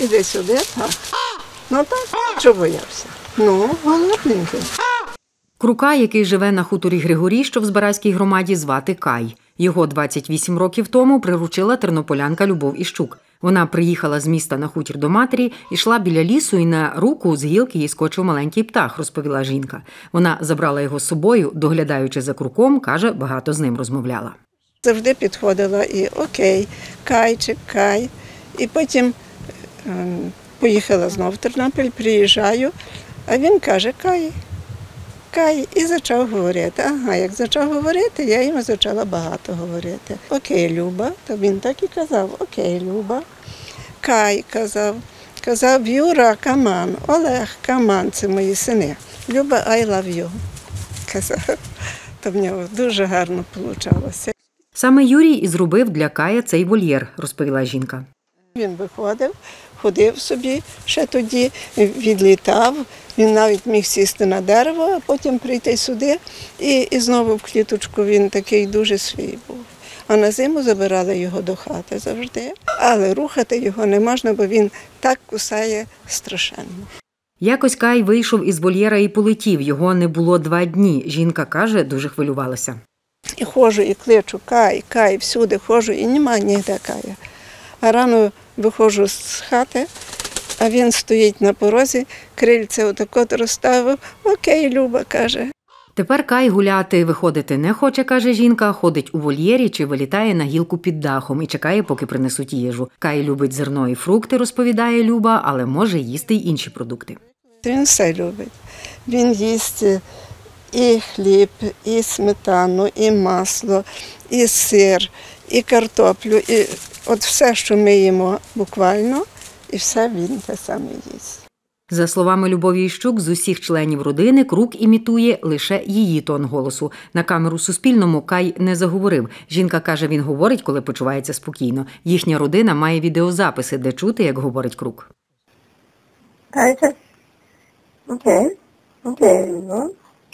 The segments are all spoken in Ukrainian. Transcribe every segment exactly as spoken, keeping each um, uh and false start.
іди сюди, так. Ну так, що боявся. Ну, голодненький. Крука, який живе на хуторі Григорій, що в Збаразькій громаді, звати Кай. Його двадцять вісім років тому приручила тернополянка Любов Іщук. Вона приїхала з міста на хутір до матері, йшла біля лісу і на руку з гілки їй скочив маленький птах, розповіла жінка. Вона забрала його з собою, доглядаючи за круком, каже, багато з ним розмовляла. Завжди підходила і окей, Кайчик, Кай. І потім е, поїхала знову в Тернопіль, приїжджаю, а він каже, Кай. Кай, і почав говорити. Ага, як почав говорити, я йому почала багато говорити. Окей, Люба, то він так і казав, окей, Люба. Кай казав, казав Юра, каман, Олег, каман, це мої сини. Люба, I love you, казав. То в нього дуже гарно вийшло. Саме Юрій і зробив для Кая цей вольєр, розповіла жінка. Він виходив, ходив собі ще тоді, відлітав, він навіть міг сісти на дерево, а потім прийти сюди і, і знову в кліточку він такий дуже свій був. А на зиму забирали його до хати завжди, але рухати його не можна, бо він так кусає страшенно. Якось Кай вийшов із вольєра і полетів, його не було два дні. Жінка каже, дуже хвилювалася. І ходжу, і кличу, Кай, Кай, всюди ходжу, і нема ніде Кая. А рано виходжу з хати, а він стоїть на порозі, крильце отако розставив. Окей, Люба, каже. Тепер Кай гуляти виходити не хоче, каже жінка, ходить у вольєрі чи вилітає на гілку під дахом і чекає, поки принесуть їжу. Кай любить зерно і фрукти, розповідає Люба, але може їсти й інші продукти. Він все любить. Він їсть і хліб, і сметану, і масло, і сир, і картоплю, і от все, що ми їмо буквально, і все він те саме їсть. За словами Любові Іщук, з усіх членів родини Крук імітує лише її тон голосу. На камеру Суспільному Кай не заговорив. Жінка каже, він говорить, коли почувається спокійно. Їхня родина має відеозаписи, де чути, як говорить Крук. Кайчик. Окей. Окей, Люба.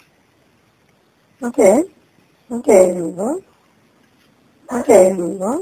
Окей. Окей, Люба. Окей, Люба.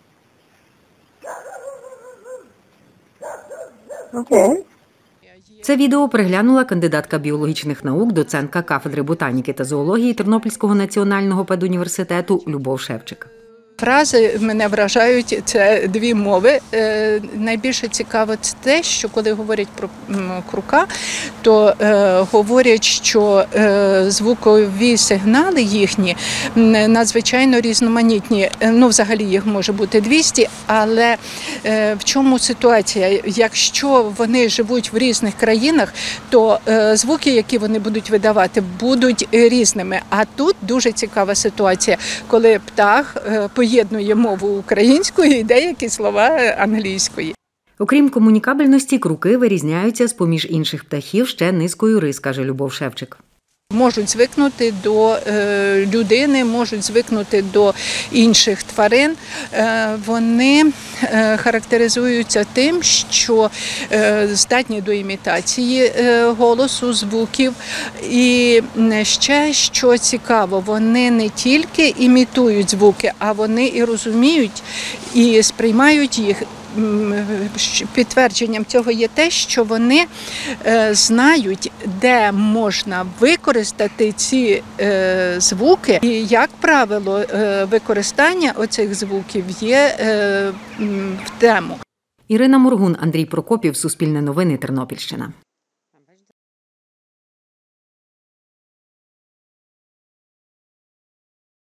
Окей. Це відео переглянула кандидатка біологічних наук, доцентка кафедри ботаніки та зоології Тернопільського національного педуніверситету Любов Шевчик. Фрази мене вражають, це дві мови. Е, найбільше цікаво це те, що коли говорять про крука, то е, говорять, що е, звукові сигнали їхні надзвичайно різноманітні. Ну, взагалі їх може бути двісті, але е, в чому ситуація? Якщо вони живуть в різних країнах, то е, звуки, які вони будуть видавати, будуть різними. А тут дуже цікава ситуація, коли птах е, поєднує мову української і деякі слова англійської. Окрім комунікабельності, круки вирізняються з-поміж інших птахів ще низкою рис, каже Любов Шевчик. Можуть звикнути до е, людини, можуть звикнути до інших тварин. Е, вони е, характеризуються тим, що е, здатні до імітації е, голосу, звуків. І ще, що цікаво, вони не тільки імітують звуки, а вони і розуміють, і сприймають їх. Підтвердженням цього є те, що вони знають, де можна використати ці звуки. І, як правило, використання оцих звуків є в тему. Ірина Моргун, Андрій Прокопів, Суспільне новини, Тернопільщина.